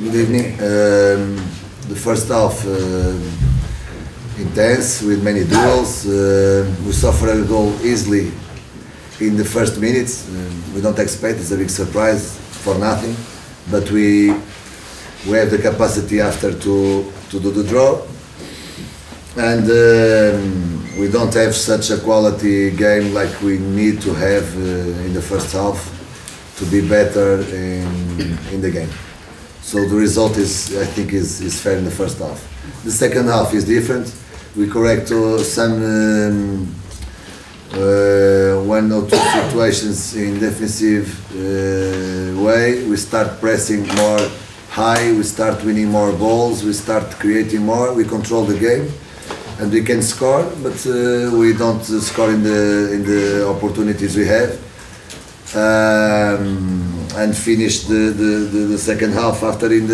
Good evening. The first half intense with many duels. We suffered a goal easily in the first minutes. We don't expect, it's a big surprise for nothing, but we have the capacity after to do the draw, and we don't have such a quality game like we need to have in the first half to be better in the game. So the result is, I think, is fair in the first half. The second half is different. We correct some one or two situations in defensive way. We start pressing more high, we start winning more balls, we start creating more, we control the game, and we can score, but we don't score in the opportunities we have. And finish the second half after in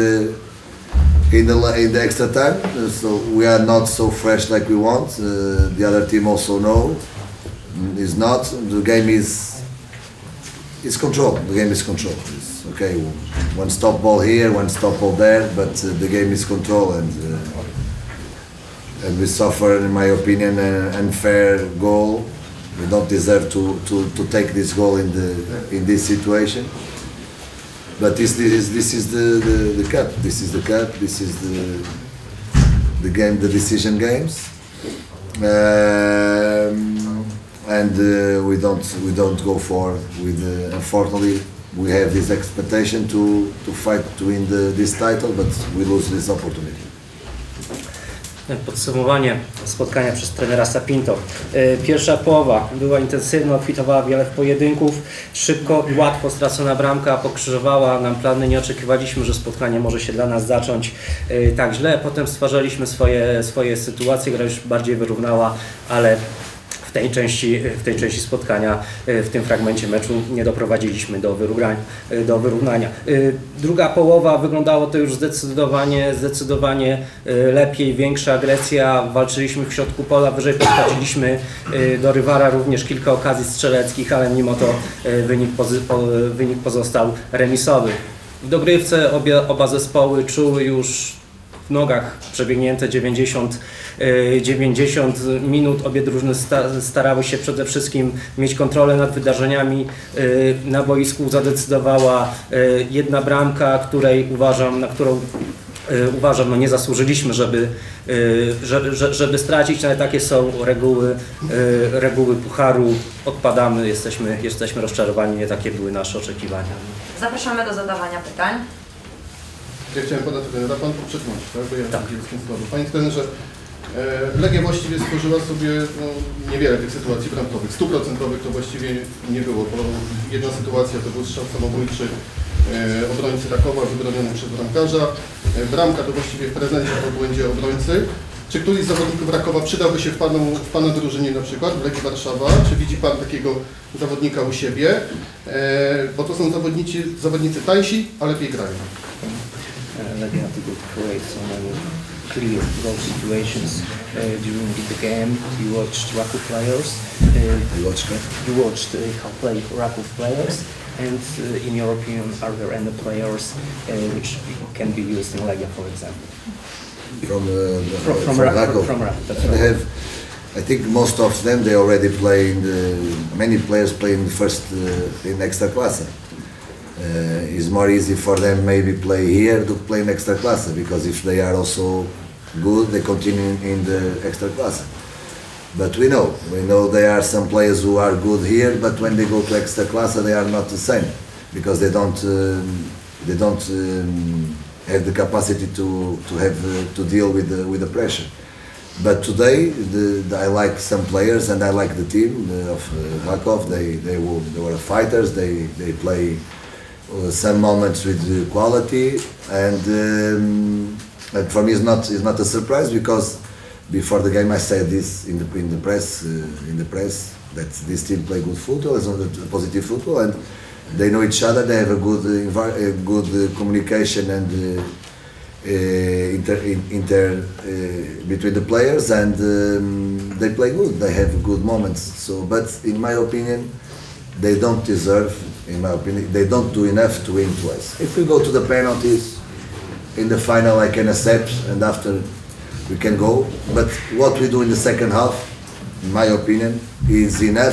the extra time. So we are not so fresh like we want. The other team also know is not. The game is controlled. The game is controlled. It's okay. One stop ball here, one stop ball there, but the game is controlled, and we suffer, in my opinion, an unfair goal. We don't deserve to take this goal in this situation. But this is the cup. This is the cup. This is the game, the decision games, and we don't go forward with. Unfortunately, we have this expectation to fight to win this title, but we lose this opportunity. Podsumowanie spotkania przez trenera Sapinto. Pierwsza połowa była intensywna, obfitowała wiele pojedynków. Szybko i łatwo stracona bramka pokrzyżowała nam plany. Nie oczekiwaliśmy, że spotkanie może się dla nas zacząć tak źle. Potem stwarzaliśmy swoje sytuacje, gra już bardziej wyrównała, ale w tej części spotkania, w tym fragmencie meczu nie doprowadziliśmy do wyrównania. Druga połowa wyglądało to już zdecydowanie lepiej, większa agresja, walczyliśmy w środku pola, wyżej podchodziliśmy do rywala, również kilka okazji strzeleckich, ale mimo to wynik pozostał remisowy. W dogrywce oba zespoły czuły już w nogach przebiegnięte 90 minut. Obie drużyny starały się przede wszystkim mieć kontrolę nad wydarzeniami na boisku. Zadecydowała jedna bramka, na którą uważam, no nie zasłużyliśmy, żeby stracić, ale takie są reguły pucharu. Odpadamy, jesteśmy rozczarowani, nie takie były nasze oczekiwania. Zapraszamy do zadawania pytań. Ja chciałem podać trenera, pan poprzedniość, tak? Bo ja tak. Panie trenerze, Legia właściwie stworzyła sobie niewiele tych sytuacji bramkowych. 100% to właściwie nie było, bo jedna sytuacja to był strzał samobójczy obrońcy Rakowa wybroniony przez bramkarza. Bramka to właściwie w prezencie po błędzie obrońcy. Czy któryś z zawodników Rakowa przydałby się w Pana drużynie na przykład, w Legii Warszawa? Czy widzi Pan takiego zawodnika u siebie? Bo to są zawodnicy tańsi, a lepiej grają. Legia could create so many clear goal situations during the game. You watched Raków players. You watched how play Raków players. And in your opinion, are there any players which can be used in Legia, for example? From Raków. That's right. They have, I think most of them they already play many players play in the first in Ekstraklasa. It's more easy for them maybe play here to play in Ekstraklasa, because if they are also good, they continue in the Ekstraklasa. But we know there are some players who are good here, but when they go to Ekstraklasa they are not the same, because they don't have the capacity to deal with the pressure. But today I like some players, and I like the team of Rakov. They were fighters. They play some moments with quality, and for me it's not a surprise, because before the game I said this in the press that this team play good football, it's a positive football, and they know each other. They have a good communication and between the players, and they play good. They have good moments. So, but in my opinion, they don't deserve. In my opinion, they don't do enough to win twice. If we go to the penalties, in the final I can accept, and after we can go. But what we do in the second half, in my opinion, is enough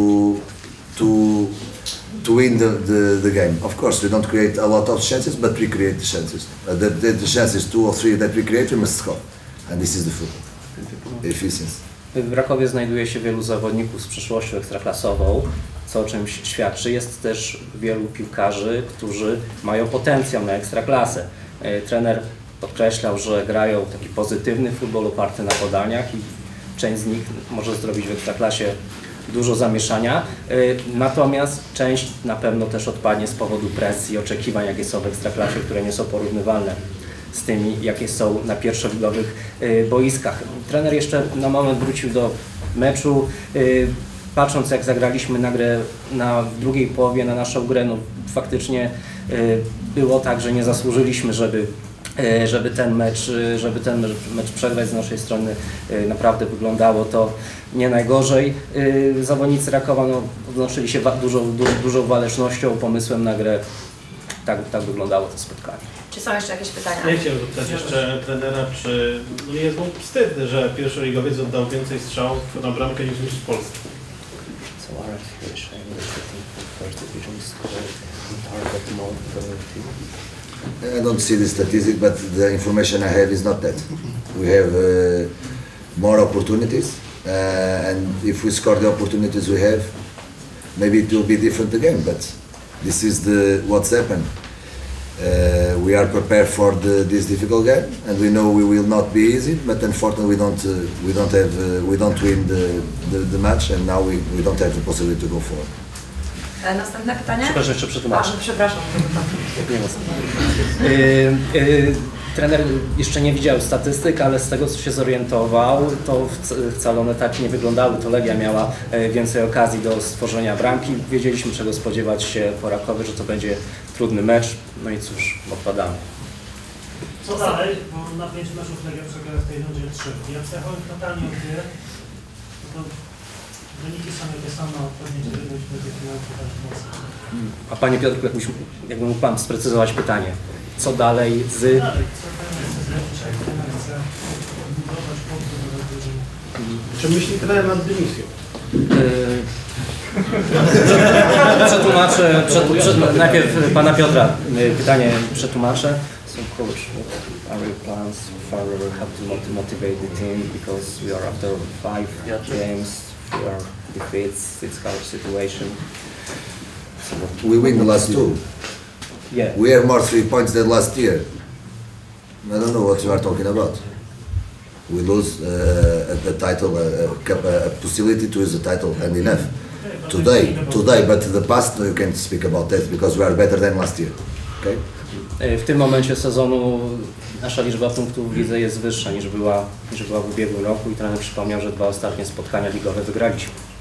to win the game. Of course, we don't create a lot of chances, but we create the chances. The chances, 2 or 3 that we create, we must score. And this is the football. Efficiency. W Rakowie znajduje się wielu zawodników z przeszłością ekstraklasową, co o czymś świadczy. Jest też wielu piłkarzy, którzy mają potencjał na ekstraklasę. Trener podkreślał, że grają taki pozytywny futbol oparty na podaniach i część z nich może zrobić w ekstraklasie dużo zamieszania, natomiast część na pewno też odpadnie z powodu presji, oczekiwań, jakie są w ekstraklasie, które nie są porównywalne z tymi, jakie są na pierwszoligowych boiskach. Trener jeszcze na moment wrócił do meczu, patrząc jak zagraliśmy na grę w drugiej połowie, na naszą grę, no faktycznie było tak, że nie zasłużyliśmy, żeby ten mecz przegrać. Z naszej strony naprawdę wyglądało to nie najgorzej. Zawodnicy Rakowa odnosili się dużą walecznością, pomysłem na grę. Tak wyglądało to spotkanie. Czy są jeszcze jakieś pytania? Ja chciałem zapytać jeszcze trenera, czy nie jest mu wstyd, że pierwszoligowiec oddał więcej strzałów na bramkę niż w Polsce? I don't see the statistic, but the information I have is not that. We have more opportunities, and if we score the opportunities we have, maybe it will be different again. But this is what's happened. We are prepared for this difficult game, and we know we will not be easy. But unfortunately, we don't win the match, and now we don't have the possibility to go forward. Następne pytanie? Przepraszam, jeszcze przetłumaczę. Przepraszam. Trener jeszcze nie widział statystyk, ale z tego co się zorientował, to wcale one tak nie wyglądały. To Legia miała więcej okazji do stworzenia bramki. Wiedzieliśmy czego spodziewać się po Rakowie, że to będzie trudny mecz. No i cóż, odpadamy. Co dalej? Bo na 5 meczów Legia przegrała w tej rundzie 3. Jak zachować totalnie odbiję, to wyniki są jakie same, pewnie być będzie finansować mocno. A Panie Piotrku, jakby mógł Pan sprecyzować pytanie, co dalej z... Co dalej? Co trener chce zrobić, jak trener chce budować punkty do drużyny? Czy myśli trener nad dymisją? Przetłumaczę, najpierw Pana Piotra pytanie przetłumaczę. So coach, what are your plans further? How to motivate the team because we are after 5 games, we are defeats, it's hard situation. So what We win the last 2. Yeah. We have more 3 points than last year. I don't know what you are talking about. We lose a title, a possibility to use the title, and enough. Today, but the past, no, you can't speak about that because we are better than last year. Okay? W tym momencie sezonu nasza liczba punktów w lidze jest wyższa niż była w ubiegłym roku i trener przypomniał, że 2 ostatnie spotkania ligowe wygraliśmy.